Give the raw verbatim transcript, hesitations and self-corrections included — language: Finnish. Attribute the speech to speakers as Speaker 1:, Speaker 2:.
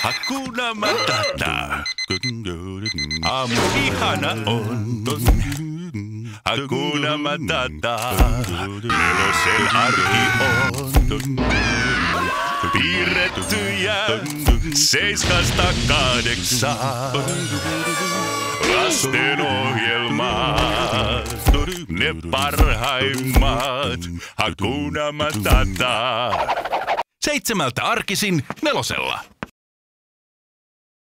Speaker 1: Hakuna Matata. Aamu ihana on. Hakuna Matata. Nelosen arki on. Piirrettyjä seiskasta kahdeksaan. Lasten ohjelmat, ne parhaimmat. Hakuna Matata. Seitsemältä arkisin nelosella.